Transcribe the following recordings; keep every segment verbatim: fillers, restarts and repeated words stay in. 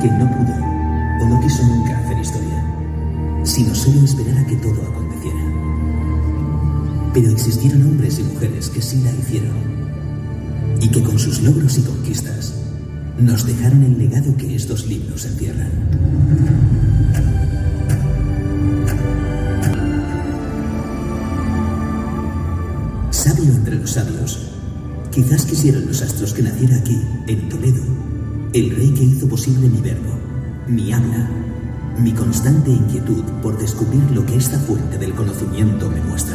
que no pudo o no quiso nunca hacer historia, sino solo esperar a que todo aconteciera. Pero existieron hombres y mujeres que sí la hicieron y que con sus logros y conquistas nos dejaron el legado que estos libros encierran. Sabio entre los sabios, quizás quisieran los astros que naciera aquí, en Toledo, el rey que hizo posible mi verbo, mi habla, mi constante inquietud por descubrir lo que esta fuente del conocimiento me muestra.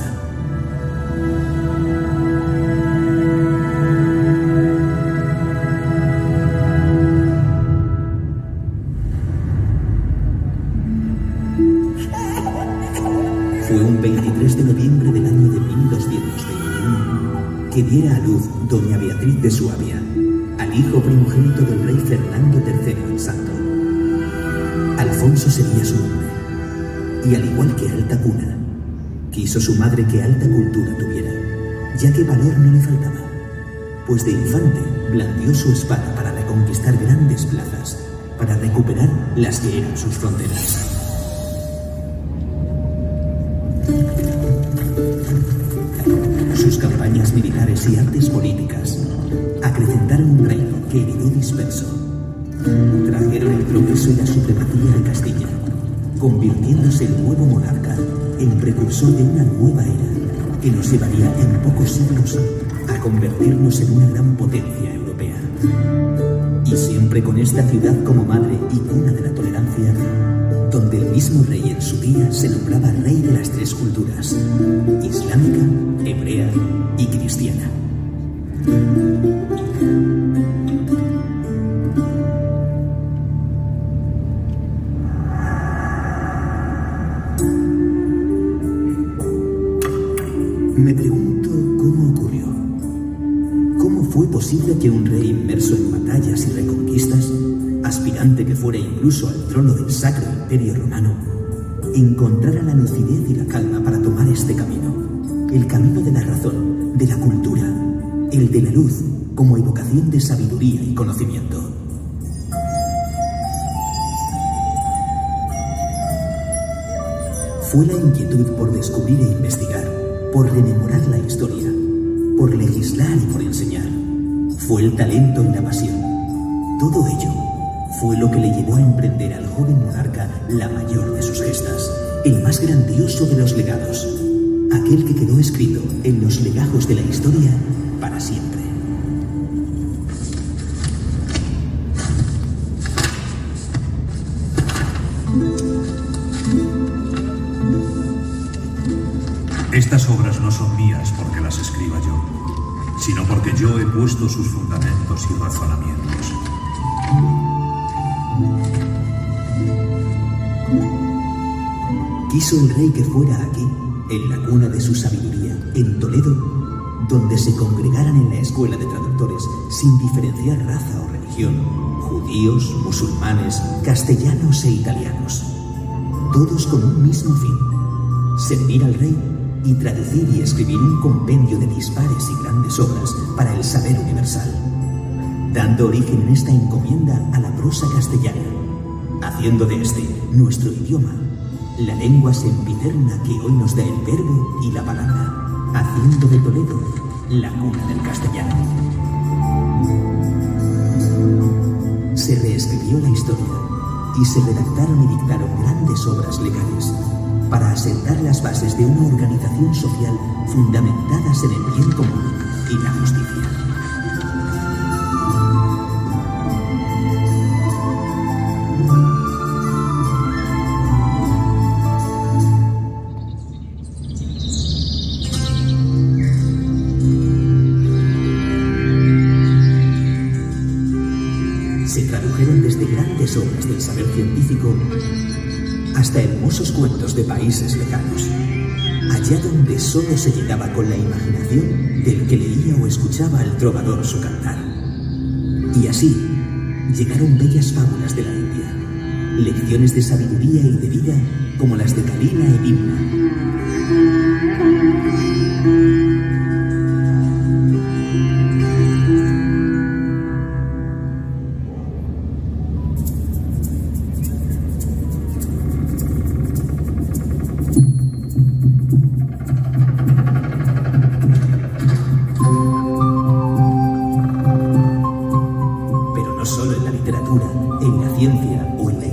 Fue un veintitrés de noviembre del año de mil doscientos veintiuno que diera a luz doña Beatriz de Suabia, al hijo primogénito del rey Fernando tercero el Santo. Alfonso sería su nombre, y al igual que alta cuna, quiso su madre que alta cultura tuviera, ya que valor no le faltaba, pues de infante blandió su espada para reconquistar grandes plazas, para recuperar las que eran sus fronteras. Sus campañas militares y artes políticas acrecentaron un reino que heredó disperso. Trajeron el progreso y la supremacía de Castilla, convirtiéndose el nuevo monarca en precursor de una nueva era que nos llevaría en pocos siglos a convertirnos en una gran potencia europea. Y siempre con esta ciudad como madre y cuna de la tolerancia, donde el mismo rey en su día se nombraba rey de las tres culturas, islámica, hebrea y cristiana. Me pregunto cómo ocurrió. ¿Cómo fue posible que un rey inmerso en batallas y reconquistas, aspirante que fuera incluso al trono del Sacro Imperio Romano, encontrara la lucidez y la calma para tomar este camino, el camino de la razón, de la cultura, el de la luz, como evocación de sabiduría y conocimiento? Fue la inquietud por descubrir e investigar, por rememorar la historia, por legislar y por enseñar. Fue el talento y la pasión. Todo ello fue lo que le llevó a emprender al joven monarca la mayor de sus gestas, el más grandioso de los legados, aquel que quedó escrito en los legajos de la historia para siempre. Estas obras no son mías porque las escriba yo, sino porque yo he puesto sus fundamentos y razonamientos. Quiso el rey que fuera aquí, en la cuna de su sabiduría, en Toledo, donde se congregaran en la escuela de traductores, sin diferenciar raza o religión, judíos, musulmanes, castellanos e italianos, todos con un mismo fin: servir al rey y traducir y escribir un compendio de dispares y grandes obras para el saber universal, dando origen en esta encomienda a la prosa castellana, haciendo de este, nuestro idioma, la lengua sempiterna que hoy nos da el verbo y la palabra, haciendo de Toledo la cuna del castellano. Se reescribió la historia y se redactaron y dictaron grandes obras legales para asentar las bases de una organización social fundamentadas en el bien común y la justicia. Se tradujeron desde grandes obras del saber científico hasta hermosos cuentos de países lejanos, allá donde solo se llegaba con la imaginación del que leía o escuchaba al trovador su cantar. Y así llegaron bellas fábulas de la India, lecciones de sabiduría y de vida como las de Kalila e Bhimna.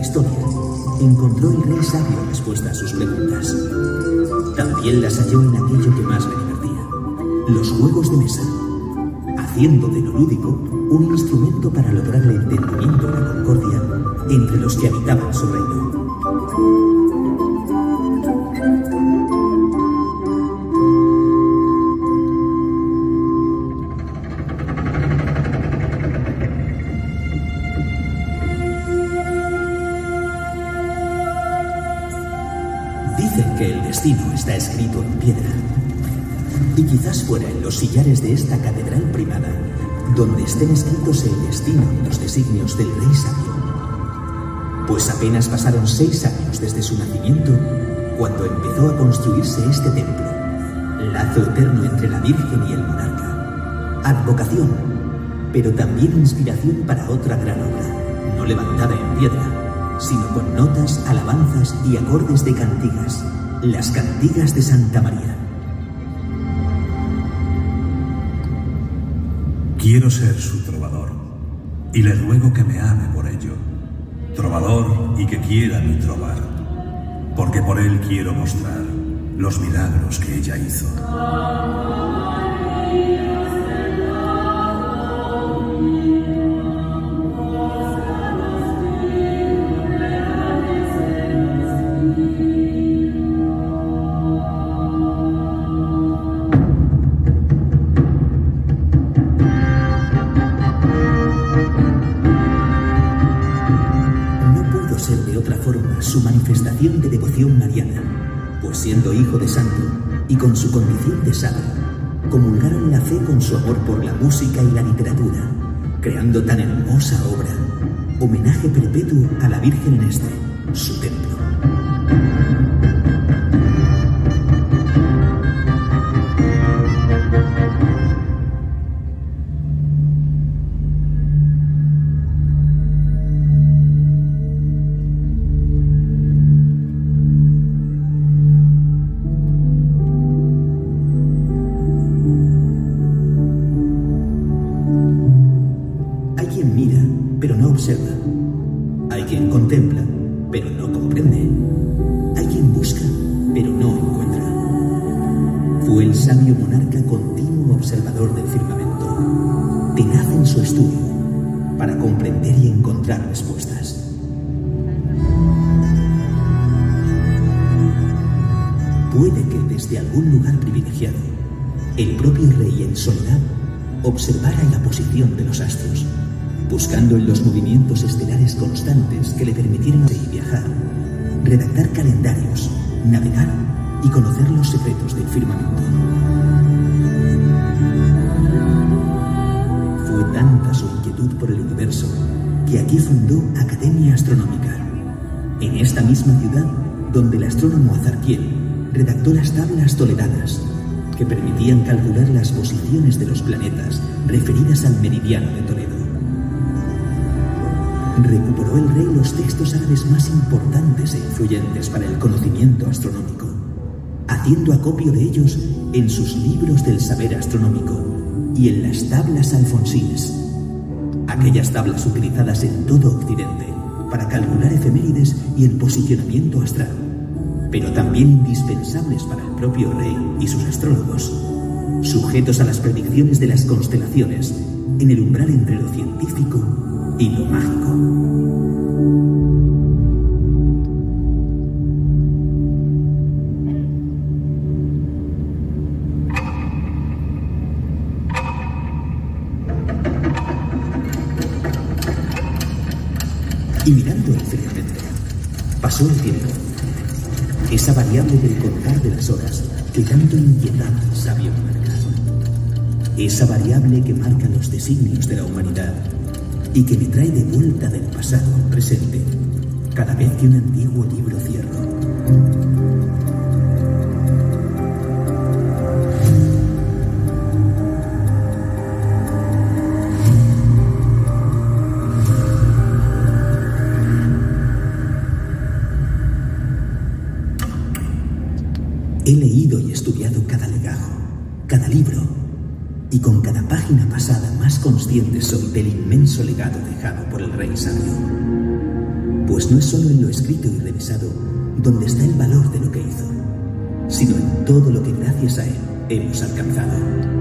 historia, encontró el rey sabio respuesta a sus preguntas. También las halló en aquello que más le divertía, los juegos de mesa, haciendo de lo lúdico un instrumento para lograr el entendimiento y la concordia entre los que habitaban su reino. Dicen que el destino está escrito en piedra, y quizás fuera en los sillares de esta catedral privada donde estén escritos el destino y los designios del rey sabio. Pues apenas pasaron seis años desde su nacimiento cuando empezó a construirse este templo, lazo eterno entre la Virgen y el monarca, advocación, pero también inspiración para otra gran obra, no levantada en piedra, sino con notas, alabanzas y acordes de cantigas, las cantigas de Santa María. Quiero ser su trovador, y le ruego que me ame por ello. Trovador y que quiera mi trovar, porque por él quiero mostrar los milagros que ella hizo. Su manifestación de devoción mariana, pues siendo hijo de santo y con su condición de sabio, comulgaron la fe con su amor por la música y la literatura, creando tan hermosa obra, homenaje perpetuo a la Virgen en este, su templo. Observa. Hay quien contempla, pero no comprende. Hay quien busca, pero no encuentra. Fue el sabio monarca continuo observador del firmamento, tenaz en su estudio, para comprender y encontrar respuestas. Puede que desde algún lugar privilegiado, el propio rey en soledad observara la posición de los astros, buscando en los movimientos estelares constantes que le permitieran viajar, redactar calendarios, navegar y conocer los secretos del firmamento. Fue tanta su inquietud por el universo que aquí fundó Academia Astronómica, en esta misma ciudad donde el astrónomo Azarquiel redactó las tablas toledanas que permitían calcular las posiciones de los planetas referidas al meridiano de Toledo. Recuperó el rey los textos árabes más importantes e influyentes para el conocimiento astronómico, haciendo acopio de ellos en sus libros del saber astronómico y en las tablas alfonsines, aquellas tablas utilizadas en todo Occidente para calcular efemérides y el posicionamiento astral, pero también indispensables para el propio rey y sus astrólogos, sujetos a las predicciones de las constelaciones en el umbral entre lo científico y lo mágico. Y mirando el firmamento, pasó el tiempo, esa variable del contar de las horas que tanto inquietaba al sabio monarca, esa variable que marca los designios de la humanidad y que me trae de vuelta del pasado al presente cada vez que un antiguo libro cierro. He leído y estudiado cada legajo, cada libro, y con cada página pasada más consciente soy del inmenso legado dejado por el rey sabio. Pues no es solo en lo escrito y revisado donde está el valor de lo que hizo, sino en todo lo que gracias a él hemos alcanzado.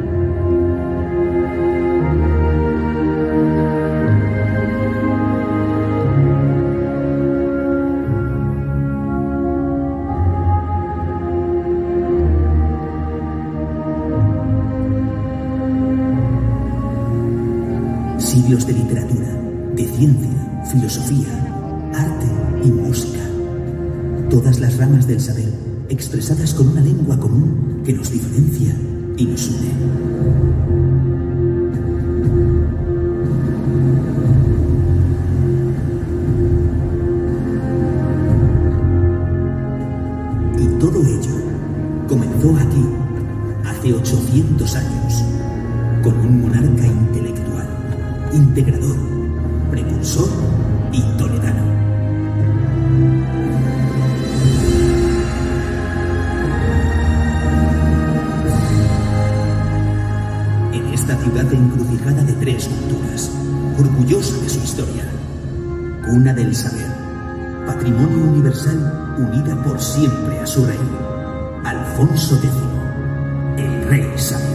Siglos de literatura, de ciencia, filosofía, arte y música. Todas las ramas del saber expresadas con una lengua común que nos diferencia y nos une. Y todo ello comenzó aquí, hace ochocientos años, con un monarca intelectual, integrador, precursor y toledano. En esta ciudad encrucijada de tres culturas, orgullosa de su historia, cuna del saber, patrimonio universal unida por siempre a su rey, Alfonso décimo, el rey sabio.